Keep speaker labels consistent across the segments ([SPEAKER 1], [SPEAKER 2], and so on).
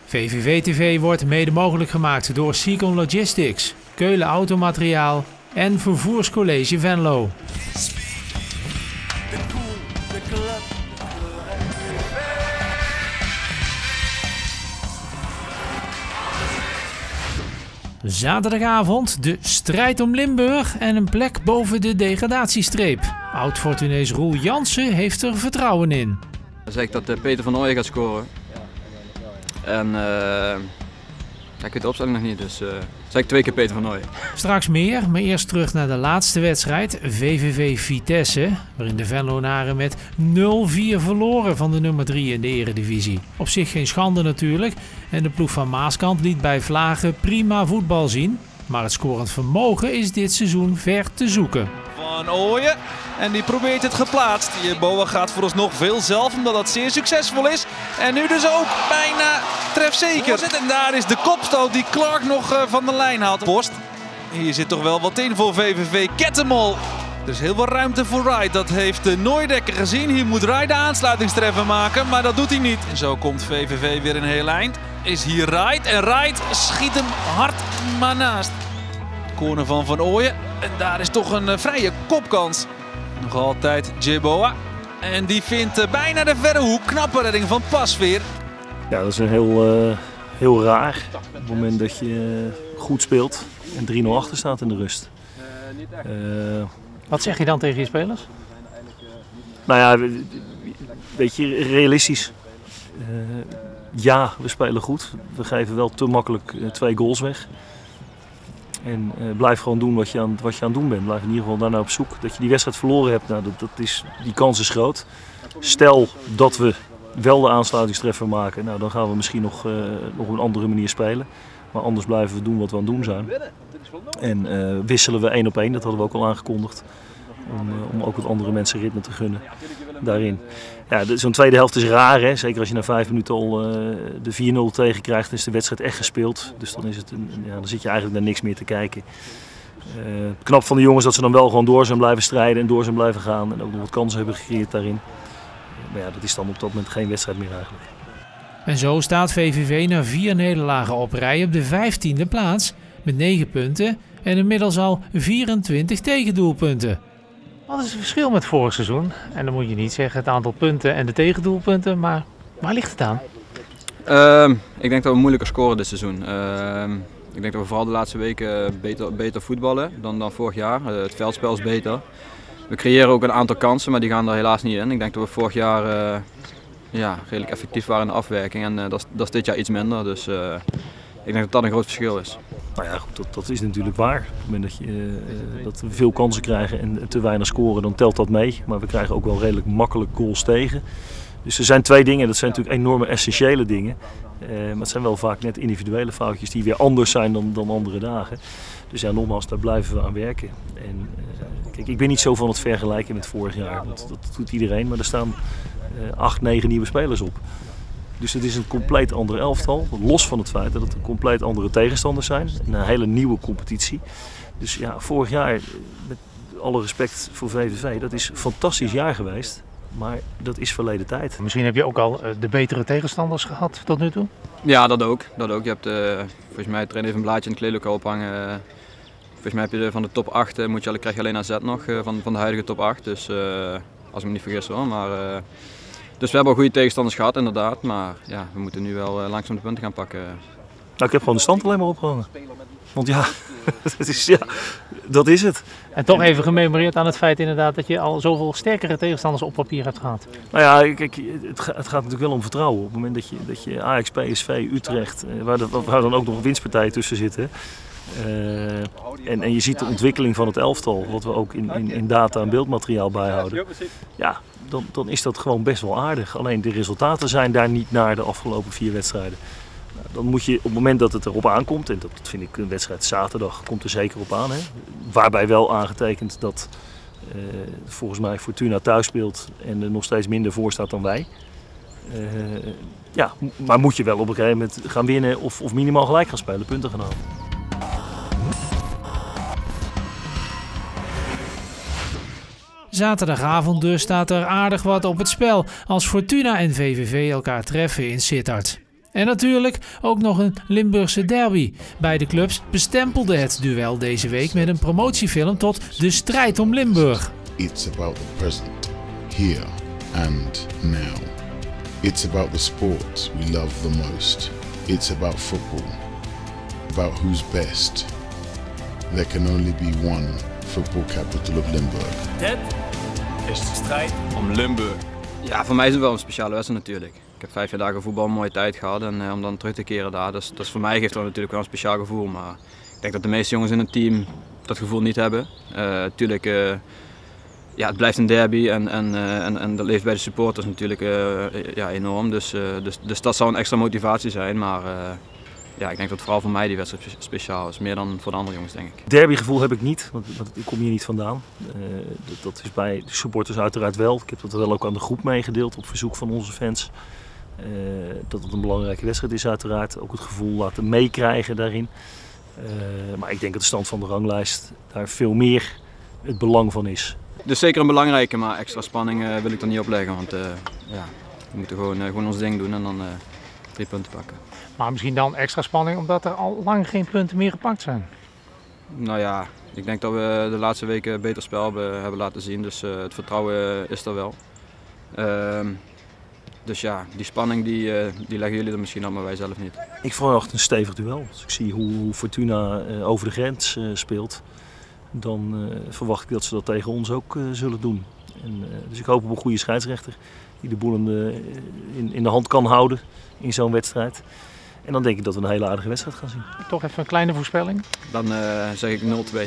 [SPEAKER 1] VVV TV wordt mede mogelijk gemaakt door Seacon Logistics, Keulen Automateriaal en Vervoerscollege Venlo. Zaterdagavond de strijd om Limburg en een plek boven de degradatiestreep. Oud-Fortunees Roel Jansen heeft er vertrouwen in.
[SPEAKER 2] Dan zeg ik dat Peter van Ooyen gaat scoren. En ik weet de opstelling nog niet, dus zeg ik 2 keer Peter van Ooyen.
[SPEAKER 1] Straks meer, maar eerst terug naar de laatste wedstrijd, VVV Vitesse, waarin de Venlonaren met 0-4 verloren van de nummer 3 in de eredivisie. Op zich geen schande natuurlijk en de ploeg van Maaskant liet bij Vlagen prima voetbal zien, maar het scorend vermogen is dit seizoen ver te zoeken.
[SPEAKER 3] Van Ooyen en die probeert het geplaatst. Jeboa gaat vooralsnog veel zelf omdat dat zeer succesvol is. En nu dus ook bijna trefzeker. En daar is de kopstoot die Clark nog van de lijn haalt. Post. Hier zit toch wel wat in voor VVV. Kettemol. Er is heel veel ruimte voor Wright. Dat heeft Nooidekker gezien. Hier moet Wright de aansluitingstreffer maken, maar dat doet hij niet. En zo komt VVV weer een heel eind. Is hier Wright en Wright schiet hem hard maar naast. Corner van Ooyen. En daar is toch een vrije kopkans. Nog altijd Jeboa. En die vindt bijna de verre hoek. Knappe redding van Pasveer.
[SPEAKER 4] Ja, dat is een heel raar. Op het moment dat je goed speelt en 3-0 achter staat in de rust.
[SPEAKER 1] Wat zeg je dan tegen je spelers?
[SPEAKER 4] Nou ja, weet je, realistisch. Ja, we spelen goed. We geven wel te makkelijk 2 goals weg. En blijf gewoon doen wat je aan het doen bent. Blijf in ieder geval daarna op zoek. Dat je die wedstrijd verloren hebt, nou, die kans is groot. Stel dat we wel de aansluitingstreffer maken, nou, dan gaan we misschien nog op een andere manier spelen. Maar anders blijven we doen wat we aan het doen zijn. En wisselen we 1 op 1, dat hadden we ook al aangekondigd. Om ook wat andere mensen ritme te gunnen daarin. Ja, zo'n tweede helft is raar, hè? Zeker als je na 5 minuten al de 4-0 tegen krijgt, dan is de wedstrijd echt gespeeld. Dus dan zit je eigenlijk naar niks meer te kijken. Knap van de jongens dat ze dan wel gewoon door zijn blijven strijden en door zijn blijven gaan. En ook nog wat kansen hebben gecreëerd daarin. Maar ja, dat is dan op dat moment geen wedstrijd meer eigenlijk.
[SPEAKER 1] En zo staat VVV na 4 nederlagen op rij op de 15e plaats met 9 punten en inmiddels al 24 tegendoelpunten. Wat is het verschil met vorig seizoen? En dan moet je niet zeggen het aantal punten en de tegendoelpunten, maar waar ligt het aan?
[SPEAKER 2] Ik denk dat we moeilijker scoren dit seizoen. Ik denk dat we vooral de laatste weken beter voetballen dan vorig jaar. Het veldspel is beter. We creëren ook een aantal kansen, maar die gaan er helaas niet in. Ik denk dat we vorig jaar redelijk effectief waren in de afwerking en dat is dit jaar iets minder. Dus ik denk dat dat een groot verschil is.
[SPEAKER 4] Nou ja, goed, dat is natuurlijk waar. Op het moment dat we veel kansen krijgen en te weinig scoren, dan telt dat mee. Maar we krijgen ook wel redelijk makkelijk goals tegen. Dus er zijn 2 dingen, dat zijn natuurlijk enorme essentiële dingen. Maar het zijn wel vaak net individuele foutjes die weer anders zijn dan andere dagen. Dus ja, nogmaals, daar blijven we aan werken. En kijk, ik ben niet zo van het vergelijken met vorig jaar, want dat doet iedereen. Maar er staan 8, 9 nieuwe spelers op. Dus het is een compleet ander elftal, los van het feit dat het een compleet andere tegenstanders zijn. Een hele nieuwe competitie. Dus ja, vorig jaar, met alle respect voor VVV, dat is een fantastisch jaar geweest. Maar dat is verleden tijd.
[SPEAKER 1] Misschien heb je ook al de betere tegenstanders gehad tot nu toe?
[SPEAKER 2] Ja, dat ook. Je hebt volgens mij trainer even een blaadje in het kleedlokaal ophangen. Volgens mij heb je van de top 8 krijg je alleen AZ nog van de huidige top 8. Dus als ik me niet vergis hoor. Maar, dus we hebben al goede tegenstanders gehad inderdaad. Maar ja, we moeten nu wel langzaam de punten gaan pakken.
[SPEAKER 4] Nou, ik heb gewoon de stand alleen maar opgehangen. Want ja, dat is het.
[SPEAKER 1] En toch even gememoreerd aan het feit inderdaad dat je al zoveel sterkere tegenstanders op papier hebt gehad.
[SPEAKER 4] Nou ja, kijk, het gaat natuurlijk wel om vertrouwen. Op het moment dat je Ajax, PSV, Utrecht, waar dan ook nog winstpartijen tussen zitten. En je ziet de ontwikkeling van het elftal, wat we ook in data en beeldmateriaal bijhouden. Ja, dan is dat gewoon best wel aardig. Alleen de resultaten zijn daar niet naar de afgelopen 4 wedstrijden. Dan moet je op het moment dat het erop aankomt, en dat vind ik een wedstrijd zaterdag, komt er zeker op aan. Hè? Waarbij wel aangetekend dat volgens mij Fortuna thuis speelt en er nog steeds minder voor staat dan wij. Maar moet je wel op een gegeven moment gaan winnen of minimaal gelijk gaan spelen, punten gaan halen.
[SPEAKER 1] Zaterdagavond dus staat er aardig wat op het spel als Fortuna en VVV elkaar treffen in Sittard. En natuurlijk ook nog een Limburgse derby. Beide clubs bestempelden het duel deze week met een promotiefilm tot De Strijd om Limburg.
[SPEAKER 5] It's about the present, here and now. It's about the sport we love the most. It's about football, about who's best. There can only be one football capital of Limburg.
[SPEAKER 6] Dit is de strijd
[SPEAKER 2] Om Limburg. Ja, voor mij is het wel een speciale wedstrijd natuurlijk. Ik heb 5 dagen voetbal een mooie tijd gehad en om dan terug te keren daar, dus voor mij geeft dat natuurlijk wel een speciaal gevoel. Maar ik denk dat de meeste jongens in het team dat gevoel niet hebben. Natuurlijk, ja, het blijft een derby en dat leeft bij de supporters natuurlijk ja, enorm. Dus dat zou een extra motivatie zijn. Maar ja, ik denk dat vooral voor mij die wedstrijd speciaal is. Meer dan voor de andere jongens, denk ik.
[SPEAKER 4] Derbygevoel heb ik niet, want ik kom hier niet vandaan. Dat is bij de supporters uiteraard wel. Ik heb dat wel ook aan de groep meegedeeld op verzoek van onze fans. Dat het een belangrijke wedstrijd is uiteraard. Ook het gevoel laten meekrijgen daarin. Maar ik denk dat de stand van de ranglijst daar veel meer het belang van is.
[SPEAKER 2] Dus zeker een belangrijke, maar extra spanning wil ik er niet op leggen. Want ja, we moeten gewoon ons ding doen en dan 3 punten pakken.
[SPEAKER 1] Maar misschien dan extra spanning omdat er al lang geen punten meer gepakt zijn.
[SPEAKER 2] Nou ja, ik denk dat we de laatste weken beter spel hebben laten zien. Dus het vertrouwen is er wel. Dus ja, die spanning die leggen jullie er misschien op, maar wij zelf niet.
[SPEAKER 4] Ik verwacht een stevig duel. Als ik zie hoe Fortuna over de grens speelt, dan verwacht ik dat ze dat tegen ons ook zullen doen. Dus ik hoop op een goede scheidsrechter die de boel in de hand kan houden in zo'n wedstrijd. En dan denk ik dat we een hele aardige wedstrijd gaan zien.
[SPEAKER 1] Toch even een kleine voorspelling.
[SPEAKER 2] Dan zeg ik 0-2.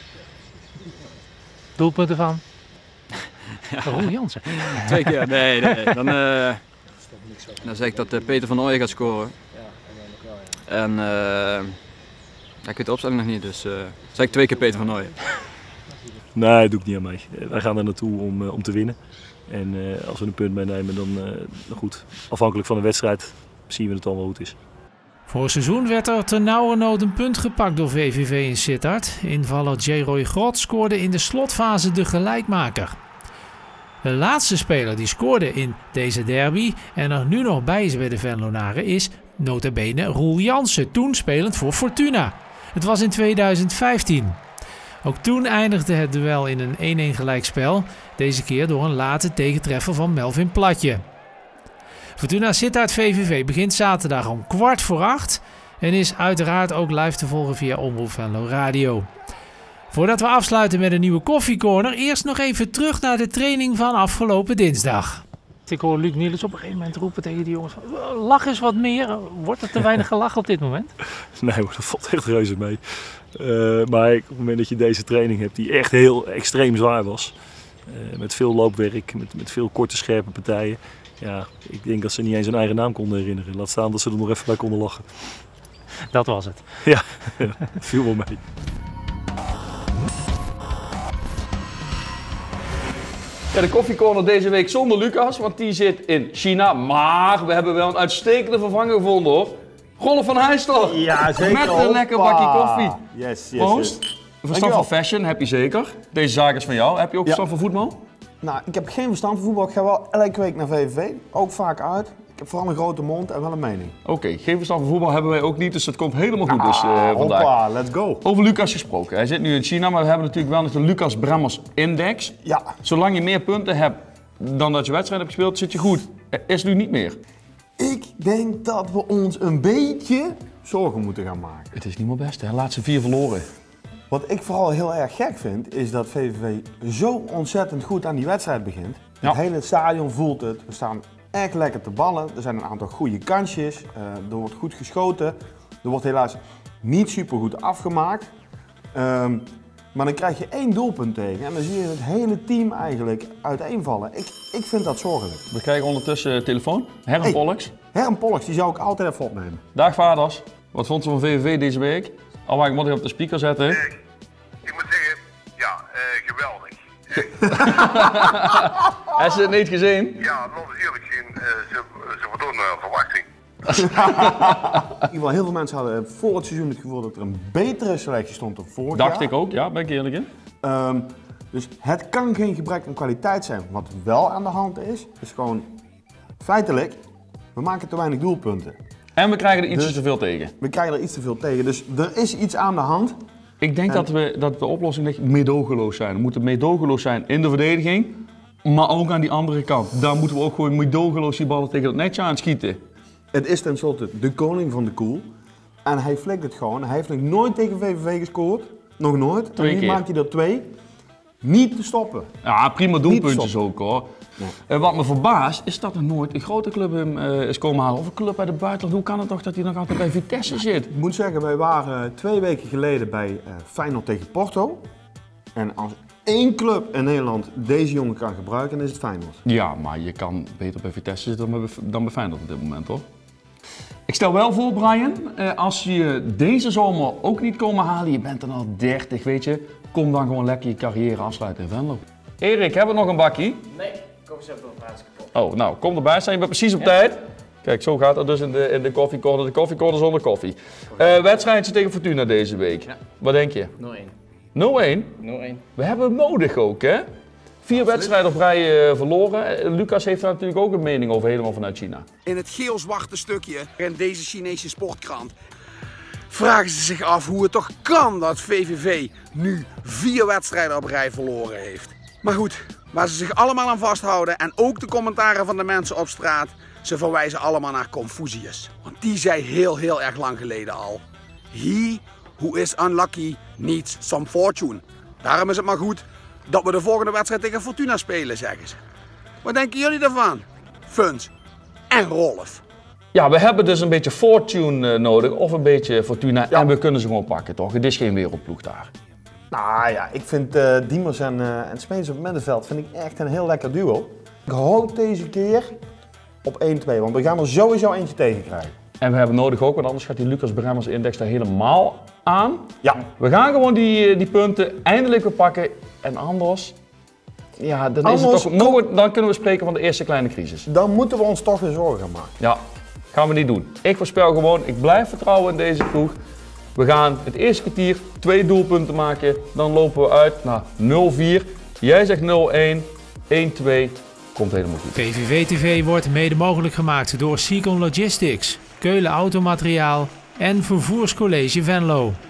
[SPEAKER 1] Doelpunten van? Roel Jansen.
[SPEAKER 2] 2 keer? Nee. Dan zeg ik dat Peter van Ooyen gaat scoren. En ik weet de opstelling nog niet, dus zeg ik 2 keer Peter van Ooyen.
[SPEAKER 4] Nee, dat doe ik niet aan mee. Wij gaan er naartoe om te winnen. En als we een punt meenemen, dan goed. Afhankelijk van de wedstrijd zien we het dan wel hoe het is.
[SPEAKER 1] Vorig seizoen werd er ternauwernood een punt gepakt door VVV in Sittard. Invaller J-Roy Grot scoorde in de slotfase de gelijkmaker. De laatste speler die scoorde in deze derby en er nu nog bij is bij de Venlonaren is nota bene Roel Jansen, toen spelend voor Fortuna. Het was in 2015. Ook toen eindigde het duel in een 1-1 gelijkspel, deze keer door een late tegentreffer van Melvin Platje. Fortuna Sittard VVV begint zaterdag om 7:15 en is uiteraard ook live te volgen via Omroep Venlo Radio. Voordat we afsluiten met een nieuwe koffiecorner, eerst nog even terug naar de training van afgelopen dinsdag. Ik hoor Luc Niels op een gegeven moment roepen tegen die jongens: lach eens wat meer. Wordt er te weinig gelachen op dit moment?
[SPEAKER 4] Nee hoor, dat valt echt reuze mee. Maar op het moment dat je deze training hebt die echt heel extreem zwaar was. Met veel loopwerk, met veel korte scherpe partijen. Ja, ik denk dat ze niet eens hun eigen naam konden herinneren. Laat staan dat ze er nog even bij konden lachen.
[SPEAKER 1] Dat was het.
[SPEAKER 4] Ja, het viel wel mee.
[SPEAKER 7] Ja, de koffiecorner deze week zonder Lucas, want die zit in China. Maar we hebben wel een uitstekende vervanger gevonden hoor. Rolf van Heijstel.
[SPEAKER 8] Ja, zeker.
[SPEAKER 7] Met een lekker bakje koffie.
[SPEAKER 8] Yes.
[SPEAKER 7] Proost. Verstand van fashion heb je zeker. Deze zaak is van jou. Heb je ook verstand van voetbal?
[SPEAKER 8] Nou, ik heb geen verstand van voetbal. Ik ga wel elke week naar VVV. Ook vaak uit. Ik heb vooral een grote mond en wel een mening.
[SPEAKER 7] Oké, geen verstand van voetbal hebben wij ook niet, dus dat komt helemaal goed dus, vandaag.
[SPEAKER 8] Hoppa, let's go.
[SPEAKER 7] Over Lucas gesproken. Hij zit nu in China, maar we hebben natuurlijk wel nog de Lucas Bremmers Index.
[SPEAKER 8] Ja.
[SPEAKER 7] Zolang je meer punten hebt dan dat je wedstrijd hebt gespeeld, zit je goed. Is nu niet meer.
[SPEAKER 8] Ik denk dat we ons een beetje zorgen moeten gaan maken.
[SPEAKER 7] Het is niet meer best, hè? Laatste 4 verloren.
[SPEAKER 8] Wat ik vooral heel erg gek vind, is dat VVV zo ontzettend goed aan die wedstrijd begint.
[SPEAKER 7] Ja.
[SPEAKER 8] Het hele stadion voelt het. We staan echt lekker te ballen. Er zijn een aantal goede kansjes. Er wordt goed geschoten. Er wordt helaas niet super goed afgemaakt. Maar dan krijg je 1 doelpunt tegen en dan zie je het hele team eigenlijk uiteenvallen. Ik vind dat zorgelijk.
[SPEAKER 7] We krijgen ondertussen telefoon. Herren Pollux.
[SPEAKER 8] Herren Pollux, die zou ik altijd even opnemen.
[SPEAKER 7] Dag vaders. Wat vond ze van VVV deze week? Alwaar, ik moet je op de speaker zetten.
[SPEAKER 9] Ik moet zeggen, ja, geweldig.
[SPEAKER 7] Heb je het niet gezien?
[SPEAKER 9] Ja, dat is eerlijk gezien, ze voldoen verwachting.
[SPEAKER 8] In ieder geval, heel veel mensen hadden voor het seizoen het gevoel dat er een betere selectie stond dan vorig jaar.
[SPEAKER 7] Dacht ik ook, ja, ben ik eerlijk in.
[SPEAKER 8] Dus het kan geen gebrek aan kwaliteit zijn. Wat wel aan de hand is gewoon feitelijk, we maken te weinig doelpunten.
[SPEAKER 7] En we krijgen er iets te veel tegen.
[SPEAKER 8] We krijgen er iets te veel tegen, dus er is iets aan de hand.
[SPEAKER 7] Ik denk dat de oplossing ligt meedogenloos zijn. We moeten meedogenloos zijn in de verdediging, maar ook aan die andere kant. Daar moeten we ook gewoon meedogenloos die ballen tegen het netje aan schieten.
[SPEAKER 8] Het is tenslotte de koning van de koel. En hij flikt het gewoon. Hij heeft nog nooit tegen VVV gescoord. Nog nooit.
[SPEAKER 7] 2
[SPEAKER 8] en nu
[SPEAKER 7] keer.
[SPEAKER 8] maakt hij er 2. Niet te stoppen.
[SPEAKER 7] Ja, prima doelpuntjes
[SPEAKER 8] stoppen.
[SPEAKER 7] ook hoor.
[SPEAKER 8] Nee.
[SPEAKER 7] En wat me verbaast is dat er nooit een grote club hem is komen halen. Of een club uit het buitenland. Hoe kan het toch dat hij nog altijd bij Vitesse zit?
[SPEAKER 8] Ik moet zeggen, wij waren 2 weken geleden bij Feyenoord tegen Porto. En als één club in Nederland deze jongen kan gebruiken, dan is het Feyenoord.
[SPEAKER 7] Ja, maar je kan beter bij Vitesse zitten dan bij Feyenoord op dit moment hoor. Ik stel wel voor, Brian, als je deze zomer ook niet komen halen, je bent dan al 30, weet je. Kom dan gewoon lekker je carrière afsluiten in Venlo. Erik, hebben we nog een bakkie?
[SPEAKER 6] Nee, kom eens even op laatste kapot.
[SPEAKER 7] Oh, nou, kom erbij staan. Je bent precies op tijd. Kijk, zo gaat het dus in de koffiecorner. De koffiecorner zonder koffie. Wedstrijdje tegen Fortuna deze week.
[SPEAKER 6] Ja.
[SPEAKER 7] Wat denk je?
[SPEAKER 6] 0-1.
[SPEAKER 7] 0-1?
[SPEAKER 6] 0-1.
[SPEAKER 7] We hebben hem nodig ook, hè? 4 wedstrijden op rij verloren. Lucas heeft daar natuurlijk ook een mening over, helemaal vanuit China.
[SPEAKER 10] In het geel-zwarte stukje in deze Chinese sportkrant vragen ze zich af hoe het toch kan dat VVV nu 4 wedstrijden op rij verloren heeft. Maar goed, waar ze zich allemaal aan vasthouden en ook de commentaren van de mensen op straat, ze verwijzen allemaal naar Confucius. Want die zei heel erg lang geleden al: He who is unlucky needs some fortune. Daarom is het maar goed dat we de volgende wedstrijd tegen Fortuna spelen, zeggen ze. Wat denken jullie daarvan? Funs en Rolf.
[SPEAKER 7] Ja, we hebben dus een beetje fortune nodig, of een beetje Fortuna. En we kunnen ze gewoon pakken, toch? Het is geen wereldploeg daar.
[SPEAKER 8] Nou ja, ik vind Diemers en Smeens op het middenveld vind ik echt een heel lekker duo. Ik hoop deze keer op 1-2, want we gaan er sowieso eentje tegen krijgen.
[SPEAKER 7] En we hebben nodig ook, want anders gaat die Lucas Bremmers index daar helemaal aan.
[SPEAKER 8] Ja.
[SPEAKER 7] We gaan gewoon die punten eindelijk weer pakken. En anders, ja, dan, is het
[SPEAKER 8] Anders
[SPEAKER 7] toch, dan kunnen we spreken van de eerste kleine crisis.
[SPEAKER 8] Dan moeten we ons toch weer zorgen gaan maken.
[SPEAKER 7] Ja, gaan we niet doen. Ik voorspel gewoon, ik blijf vertrouwen in deze ploeg. We gaan het eerste kwartier 2 doelpunten maken. Dan lopen we uit naar 0-4. Jij zegt 0-1, 1-2. Komt helemaal goed.
[SPEAKER 1] VVV TV wordt mede mogelijk gemaakt door Seacon Logistics, Keulen Automateriaal en Vervoerscollege Venlo.